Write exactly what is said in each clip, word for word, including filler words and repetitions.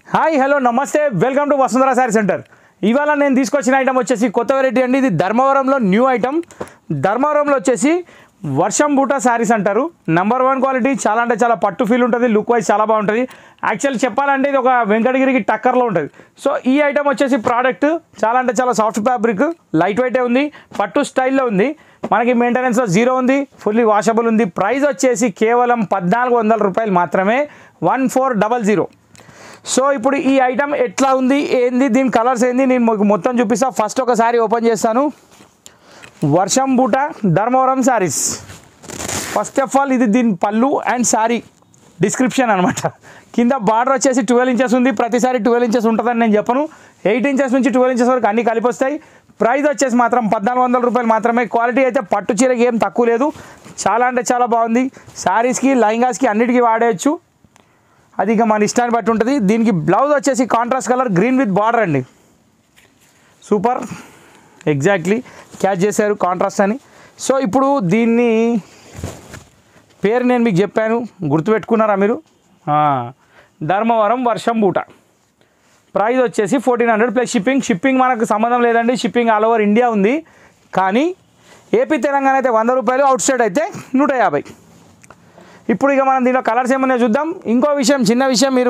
Hi hello నమస్తే welcome to Vasundhara sari centre. ఇవాళ నేను తీసుకొచ్చిన ఐటమ్ వచ్చేసి కొత్త వెరైటీ అండి. ఇది ధర్మవరంలో న్యూ ఐటమ్. ధర్మవరంలో వచ్చేసి వర్షం బూటా శారీస్ అంటారు. నెంబర్ వన్ క్వాలిటీ, చాలా అంటే చాలా పట్టు ఫీల్ ఉంటుంది, లుక్ వైజ్ చాలా బాగుంటుంది. యాక్చువల్ చెప్పాలంటే ఇది ఒక వెంకటగిరికి టక్కర్లో ఉంటుంది. సో ఈ ఐటమ్ వచ్చేసి ప్రోడక్ట్ చాలా అంటే చాలా సాఫ్ట్ ఫ్యాబ్రిక్, లైట్ వెయిటే ఉంది, పట్టు స్టైల్లో ఉంది. మనకి మెయింటెనెన్స్లో జీరో ఉంది, ఫుల్లీ వాషబుల్ ఉంది. ప్రైస్ వచ్చేసి కేవలం పద్నాలుగు వందల రూపాయలు మాత్రమే, one four double zero. So ఇప్పుడు ఈ ఐటమ్ ఎట్లా ఉంది, ఏంది, దీని కలర్స్ ఏంది, నేను మీకు మొత్తం చూపిస్తాను. ఫస్ట్ ఒకసారి ఓపెన్ చేస్తాను. వర్షం బూటా Dharmavaram saris. First of all ఇది దీని పళ్ళు అండ్ శారీ డిస్క్రిప్షన్ అనమాట. కింద బార్డర్ వచ్చేసి ట్వెల్వ్ ఇంచెస్ ఉంది. ప్రతిసారి ట్వెల్వ్ ఇంచెస్ ఉంటుందని నేను చెప్పను, ఎయిట్ ఇంచెస్ నుంచి ట్వెల్వ్ ఇంచెస్ వరకు అన్నీ కలిపి వస్తాయి. ప్రైస్ వచ్చేసి మాత్రం పద్నాలుగు వందల రూపాయలు మాత్రమే. క్వాలిటీ అయితే పట్టు చీరకి ఏం తక్కువ లేదు, చాలా అంటే చాలా బాగుంది. శారీస్కి, లైంగాస్కి అన్నిటికీ వాడేయచ్చు. అది ఇక మన ఇష్టాన్ని బట్టి ఉంటుంది. దీనికి బ్లౌజ్ వచ్చేసి contrast colour green with border అండి. సూపర్, ఎగ్జాక్ట్లీ క్యాచ్ చేశారు కాంట్రాస్ట్ అని. సో ఇప్పుడు దీన్ని పేరు నేను మీకు చెప్పాను, గుర్తుపెట్టుకున్నారా మీరు? ధర్మవరం వర్షం బూట. ప్రైస్ వచ్చేసి fourteen hundred plus shipping. Shipping మనకు సంబంధం లేదండి, షిప్పింగ్ ఆల్ ఓవర్ ఇండియా ఉంది. కానీ ఏపీ తెలంగాణ అయితే వంద రూపాయలు, అవుట్ సైడ్ అయితే నూట యాభై. ఇప్పుడు ఇక మనం దీనిలో కలర్స్ ఏమన్నా చూద్దాం. ఇంకో విషయం, చిన్న విషయం, మీరు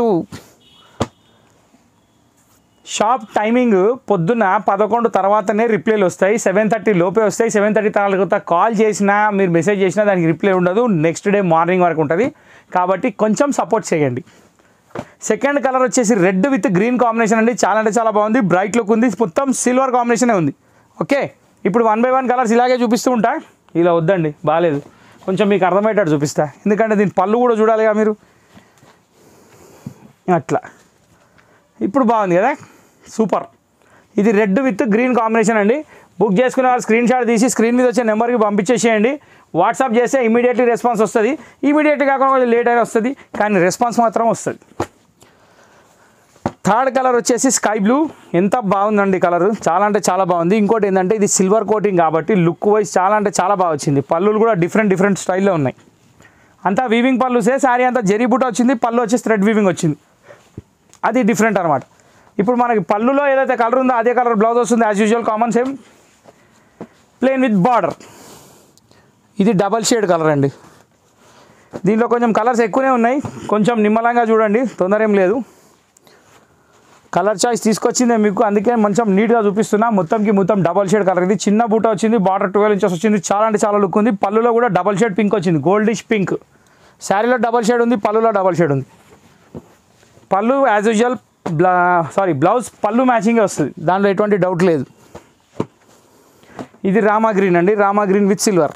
షాప్ టైమింగ్ పొద్దున్న పదకొండు తర్వాతనే రిప్లైలు వస్తాయి, సెవెన్ థర్టీ లోపే వస్తాయి. సెవెన్ థర్టీ తర్వాత కాల్ చేసినా, మీరు మెసేజ్ చేసినా దానికి రిప్లై ఉండదు, నెక్స్ట్ డే మార్నింగ్ వరకు ఉంటుంది. కాబట్టి కొంచెం సపోర్ట్ చేయండి. సెకండ్ కలర్ వచ్చేసి రెడ్ విత్ గ్రీన్ కాంబినేషన్ అండి. చాలా అంటే చాలా బాగుంది, బ్రైట్ లుక్ ఉంది, మొత్తం సిల్వర్ కాంబినేషనే ఉంది. ఓకే, ఇప్పుడు వన్ బై వన్ కలర్స్ ఇలాగే చూపిస్తూ ఉంటా. ఇలా వద్దండి, బాగాలేదు, కొంచెం మీకు అర్థమయ్యేటట్టు చూపిస్తా, ఎందుకంటే దీని పళ్ళు కూడా చూడాలిగా మీరు. అట్లా ఇప్పుడు బాగుంది కదా, సూపర్. ఇది రెడ్ విత్ గ్రీన్ కాంబినేషన్ అండి. బుక్ చేసుకునే వాళ్ళు స్క్రీన్ షాట్ తీసి స్క్రీన్ మీద వచ్చే నెంబర్కి పంపించేసేయండి. వాట్సాప్ చేస్తే ఇమీడియట్లీ రెస్పాన్స్ వస్తుంది. ఇమీడియట్లీ కాకుండా కొంచెం లేట్ అయినా వస్తుంది, కానీ రెస్పాన్స్ మాత్రం వస్తుంది. థర్డ్ కలర్ వచ్చేసి స్కై బ్లూ. ఎంత బాగుందండి కలర్, చాలా అంటే చాలా బాగుంది. ఇంకోటి ఏంటంటే ఇది సిల్వర్ కోటింగ్ కాబట్టి లుక్ వైజ్ చాలా అంటే చాలా బాగా వచ్చింది. పళ్ళులు కూడా డిఫరెంట్ డిఫరెంట్ స్టైల్లో ఉన్నాయి. అంతా వీవింగ్ పళ్ళుసే, శారీ అంతా జరీ బూట వచ్చింది, పళ్ళు వచ్చేసి థ్రెడ్ వీవింగ్ వచ్చింది, అది డిఫరెంట్ అనమాట. ఇప్పుడు మనకి పళ్ళులో ఏదైతే కలర్ ఉందో అదే కలర్ బ్లౌజ్ వస్తుంది, as usual common same plain with border. ఇది డబల్ షేడ్ కలర్ అండి. దీనిలో కొంచెం కలర్స్ ఎక్కువనే ఉన్నాయి, కొంచెం నిమ్మలంగా చూడండి, తొందర ఏం లేదు. కలర్ చాయిస్ తీసుకొచ్చిందే మీకు, అందుకే కొంచెం నీట్గా చూపిస్తున్నా. మొత్తంకి మొత్తం డబల్ షేడ్ కలర్. ఇది చిన్న బూట వచ్చింది, బార్డర్ ట్వెల్వ్ ఇంచెస్ వచ్చింది, చాలా అంటే చాలా లుక్ ఉంది. పళ్ళులో కూడా డబల్ షేడ్ పింక్ వచ్చింది, గోల్డిష్ పింక్. శారీలో డబల్ షేడ్ ఉంది, పళ్ళులో డబల్ షేడ్ ఉంది. పళ్ళు యాజ్ యూజువల్ బ్లా సారీ బ్లౌజ్ పళ్ళు మ్యాచింగే వస్తుంది, దాంట్లో ఎటువంటి డౌట్ లేదు. ఇది రామా గ్రీన్ అండి, రామా గ్రీన్ విత్ సిల్వర్.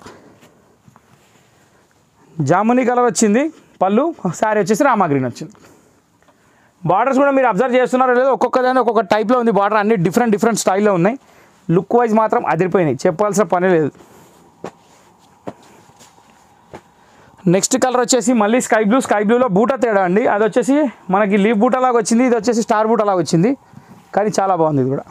జామునీ కలర్ వచ్చింది పళ్ళు, శారీ వచ్చేసి రామా గ్రీన్ వచ్చింది. బార్డర్స్ కూడా మీరు అబ్జర్వ్ చేస్తున్నారో లేదో, ఒక్కొక్క దాని ఒక్కొక్క టైప్లో ఉంది బార్డర్, అన్ని డిఫరెంట్ డిఫరెంట్ స్టైల్లో ఉన్నాయి. లుక్ వైజ్ మాత్రం అదిరిపోయినాయి, చెప్పాల్సిన పని లేదు. నెక్స్ట్ కలర్ వచ్చేసి మళ్ళీ స్కై బ్లూ. స్కై బ్లూలో బూటా తేడా అండి, అది వచ్చేసి మనకి లీవ్ బూటా లాగా వచ్చింది, ఇది వచ్చేసి స్టార్ బూటా లాగా వచ్చింది, కానీ చాలా బాగుంది. ఇది కూడా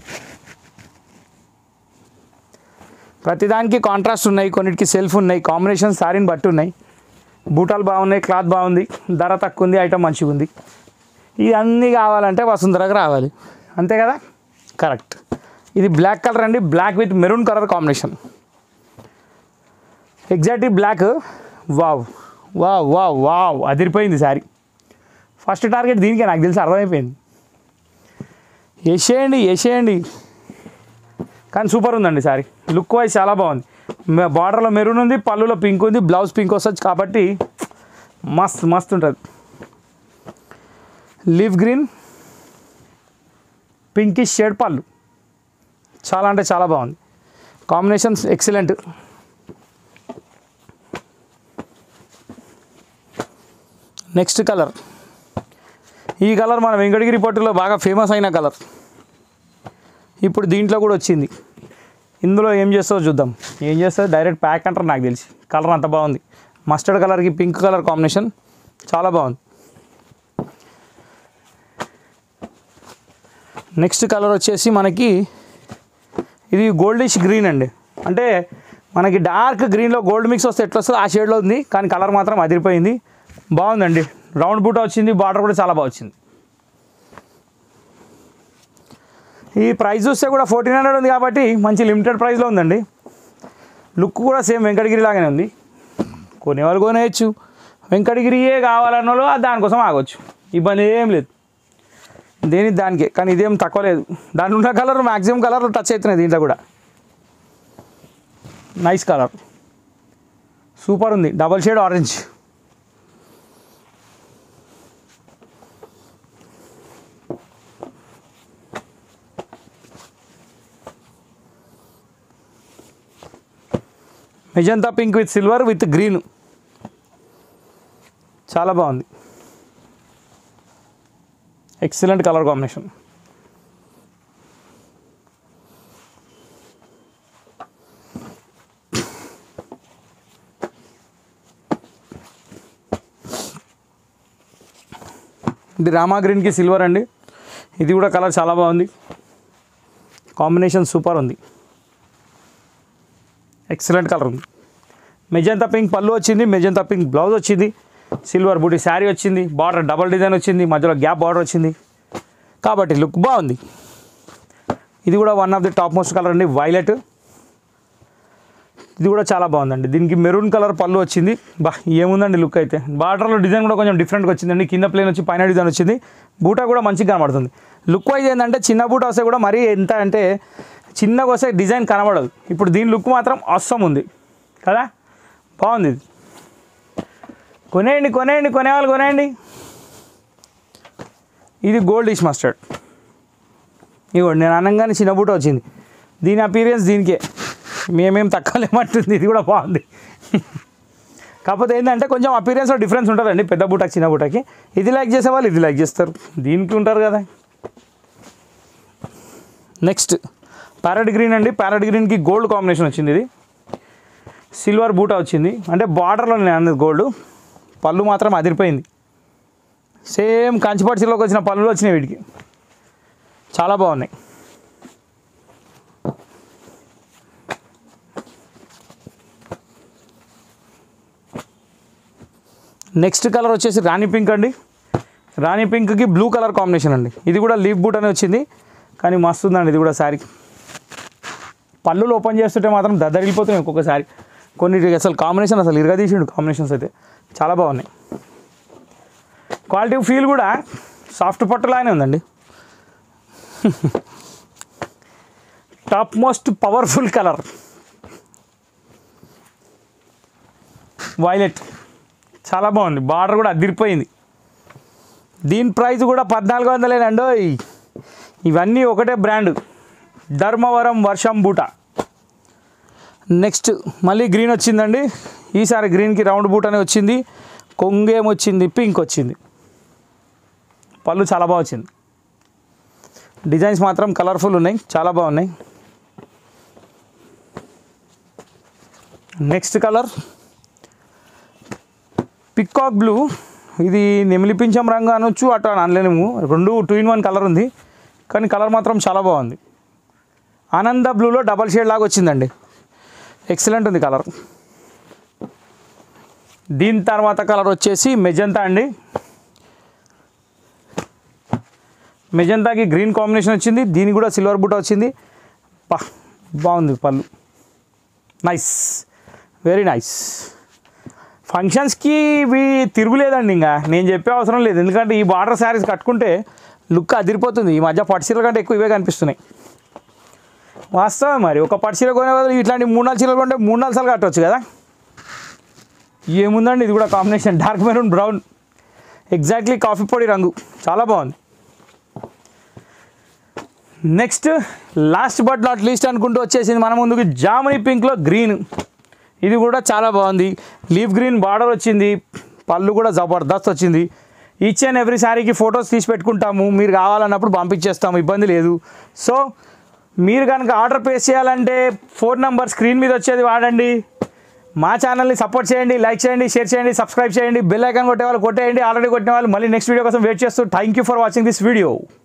ప్రతిదానికి కాంట్రాస్ట్ ఉన్నాయి, కొన్నిటికి సెల్ఫ్ ఉన్నాయి, కాంబినేషన్ శారీని బట్టి ఉన్నాయి. బూటాలు బాగున్నాయి, క్లాత్ బాగుంది, ధర తక్కువ ఉంది, ఐటమ్ మంచిగా ఉంది. ఇవన్నీ కావాలంటే వసుంధరకు రావాలి, అంతే కదా, కరెక్ట్. ఇది బ్లాక్ కలర్ అండి, black with maroon colour combination, exactly black. Wow wow wow wow, అదిరిపోయింది శారీ. ఫస్ట్ టార్గెట్ దీనికే, నాకు తెలిసి అర్థమైపోయింది. వేసేయండి వేసేయండి, కానీ సూపర్ ఉందండి శారీ, లుక్ వైజ్ చాలా బాగుంది. బార్డర్లో మెరూన్ ఉంది, పళ్ళులో పింక్ ఉంది, బ్లౌజ్ పింక్ వస్తుంది కాబట్టి మస్త్ మస్త్ ఉంటుంది. లీవ్ గ్రీన్ పింకిష్ షేడ్ పళ్ళు, చాలా అంటే చాలా బాగుంది. Combinations excellent. నెక్స్ట్ కలర్, ఈ కలర్ మన వెంకటగిరి పట్టులో బాగా ఫేమస్ అయిన కలర్. ఇప్పుడు దీంట్లో కూడా వచ్చింది. ఇందులో ఏం చేస్తావో చూద్దాం. ఏం చేస్తుంది, డైరెక్ట్ ప్యాక్ అంటారు నాకు తెలిసి. కలర్ అంత బాగుంది, మస్టర్డ్ కలర్కి పింక్ కలర్ కాంబినేషన్ చాలా బాగుంది. నెక్స్ట్ కలర్ వచ్చేసి మనకి ఇది గోల్డిష్ గ్రీన్ అండి, అంటే మనకి డార్క్ గ్రీన్లో గోల్డ్ మిక్స్ వస్తే ఎట్లా వస్తుంది ఆ షేడ్లో ఉంది, కానీ కలర్ మాత్రం అదిరిపోయింది, బాగుందండి. రౌండ్ బూటా వచ్చింది, బార్డర్ కూడా చాలా బాగా వచ్చింది. ఈ ప్రైస్ చూస్తే కూడా ఫోర్టీన్ హండ్రెడ్ ఉంది కాబట్టి మంచి లిమిటెడ్ ప్రైస్లో ఉందండి. లుక్ కూడా సేమ్ వెంకటగిరి లాగానే ఉంది. కొనేవాళ్ళు కొనేయచ్చు, వెంకటగిరియే కావాలన్న వాళ్ళు దానికోసం ఆగొచ్చు, ఇబ్బంది ఏం లేదు. దేని దానికే, కానీ ఇదేం తక్కువ లేదు. దాని ఉన్న కలర్ మ్యాక్సిమం కలర్ టచ్ అవుతున్నాయి దీంట్లో కూడా. నైస్ కలర్, సూపర్ ఉంది, double shade orange. Magenta pink with silver with green, చాలా బాగుంది. Excellent colour combination. ఇది రామా గ్రీన్కి సిల్వర్ అండి. ఇది కూడా కలర్ చాలా బాగుంది, కాంబినేషన్ సూపర్ ఉంది, ఎక్సలెంట్ కలర్ ఉంది. మెజంతా పింక్ పళ్ళు వచ్చింది, మెజంతా పింక్ బ్లౌజ్ వచ్చింది, సిల్వర్ బూటీ శారీ వచ్చింది, బార్డర్ డబల్ డిజైన్ వచ్చింది, మధ్యలో గ్యాప్ బార్డర్ వచ్చింది కాబట్టి లుక్ బాగుంది. ఇది కూడా one of the topmost colour అండి, వైలెట్. ఇది కూడా చాలా బాగుందండి. దీనికి మెరూన్ కలర్ పళ్ళు వచ్చింది. బా ఏముందండి లుక్ అయితే. బార్డర్లో డిజైన్ కూడా కొంచెం డిఫరెంట్గా వచ్చిందండి. కింద ప్లేన్ వచ్చి పైన డిజైన్ వచ్చింది. బూటా కూడా మంచిగా కనబడుతుంది. లుక్ వైజ్ ఏంటంటే చిన్న బూట వస్తే కూడా మరీ ఎంత అంటే చిన్నగా వస్తే డిజైన్ కనబడదు. ఇప్పుడు దీని లుక్ మాత్రం అవసరం ఉంది కదా, బాగుంది. ఇది కొనేయండి కొనేయండి కొనేవాళ్ళు కొనేయండి. ఇది గోల్డ్ డిష్ మస్టర్డ్. ఇవ్వండి, నేను అనగానే చిన్న బూట వచ్చింది. దీని అపీరియన్స్ దీనికే, మేమేం తక్కువ లేమంటుంది. ఇది కూడా బాగుంది. కాకపోతే ఏంటంటే కొంచెం అపీరియన్స్లో డిఫరెన్స్ ఉంటుందండి పెద్ద బూటకి చిన్న బూటకి. ఇది లైక్ చేసేవాళ్ళు ఇది లైక్ చేస్తారు, దీనికి ఉంటారు కదా. నెక్స్ట్ ప్యారెట్ గ్రీన్ అండి. ప్యారెట్ గ్రీన్కి గోల్డ్ కాంబినేషన్ వచ్చింది. ఇది సిల్వర్ బూటా వచ్చింది, అంటే బార్డర్లో నేను అన్నది గోల్డ్. పళ్ళు మాత్రం అదిరిపోయింది, సేమ్ కంచిపట్టిలోకి వచ్చిన పళ్ళు వచ్చినాయి వీటికి, చాలా బాగున్నాయి. నెక్స్ట్ కలర్ వచ్చేసి రాణి పింక్ అండి. రాణి పింక్కి బ్లూ కలర్ కాంబినేషన్ అండి. ఇది కూడా లీఫ్ బూట్ అని వచ్చింది, కానీ మస్తు ఉందండి. ఇది కూడా శారీ పళ్ళులు ఓపెన్ చేస్తుంటే మాత్రం దద్దరిల్లిపోతున్నాయి ఒక్కొక్కసారి. కొన్ని అసలు కాంబినేషన్ అసలు ఇరగదీసిండు, కాంబినేషన్స్ అయితే చాలా బాగున్నాయి. క్వాలిటీ ఫీల్ కూడా సాఫ్ట్ పట్టులానే ఉందండి. Topmost powerful colour violet, చాలా బాగుంది. బార్డర్ కూడా అదిరిపోయింది. దీని ప్రైస్ కూడా పద్నాలుగు వందలేనండో. ఇవన్నీ ఒకటే బ్రాండ్, ధర్మవరం వర్షం బూట. నెక్స్ట్ మళ్ళీ గ్రీన్ వచ్చిందండి. ఈసారి గ్రీన్కి రౌండ్ బూటనే వచ్చింది. కొంగేం వచ్చింది, పింక్ వచ్చింది. పళ్ళు చాలా బాగా వచ్చింది. డిజైన్స్ మాత్రం కలర్ఫుల్ ఉన్నాయి, చాలా బాగున్నాయి. Next colour peacock blue. ఇది నెమిలి పింఛం రంగు అనొచ్చు, అటు అనలేము. రెండు టూ ఇన్ వన్ కలర్ ఉంది, కానీ కలర్ మాత్రం చాలా బాగుంది. ఆనంద బ్లూలో డబల్ షేడ్ లాగా వచ్చిందండి, ఎక్సలెంట్ ఉంది కలర్. దీని తర్వాత కలర్ వచ్చేసి మెజంతా అండి. మెజంతాకి గ్రీన్ కాంబినేషన్ వచ్చింది, దీనికి కూడా సిల్వర్ బూట వచ్చింది. బా బాగుంది పళ్ళు, నైస్, వెరీ నైస్. ఫంక్షన్స్కి ఇవి తిరుగులేదండి, ఇంకా నేను చెప్పే అవసరం లేదు. ఎందుకంటే ఈ బార్డర్ శారీస్ కట్టుకుంటే లుక్ అదిరిపోతుంది. ఈ మధ్య పట్టు చీరల కంటే ఎక్కువ ఇవే కనిపిస్తున్నాయి. వాస్తవం మరి, ఒక పట్టు చీర కొనే బదులు ఇట్లాంటి మూడు నాలుగు చీరలు కొంటే మూడు నాలుగు సార్లు కట్టవచ్చు కదా. ఏముందండి, ఇది కూడా combination dark maroon brown, exactly coffee పొడి రంగు, చాలా బాగుంది. Next last but not least అనుకుంటూ వచ్చేసింది మన ముందుకు జామునీ పింక్లో గ్రీన్. ఇది కూడా చాలా బాగుంది. లీఫ్ గ్రీన్ బార్డర్ వచ్చింది, పళ్ళు కూడా జబర్దస్త్ వచ్చింది. ఈచ్ అండ్ ఎవ్రీ శారీకి ఫొటోస్ తీసి పెట్టుకుంటాము, మీరు కావాలన్నప్పుడు పంపించేస్తాము, ఇబ్బంది లేదు. సో మీరు కనుక ఆర్డర్ ప్లేస్ చేయాలంటే ఫోన్ నెంబర్ స్క్రీన్ మీద వచ్చేది వాడండి. మా ఛానల్ని సపోర్ట్ చేయండి, లైక్ చేయండి, షేర్ చేయండి, సబ్స్క్రైబ్ చేయండి. బెల్ ఐకాన్ కొట్టే వాళ్ళు కొట్టేయండి. ఆల్రెడీ కొట్టిన వాళ్ళు మళ్ళీ నెక్స్ట్ వీడియో కోసం వెయిట్ చేస్తూ thank you for watching this video.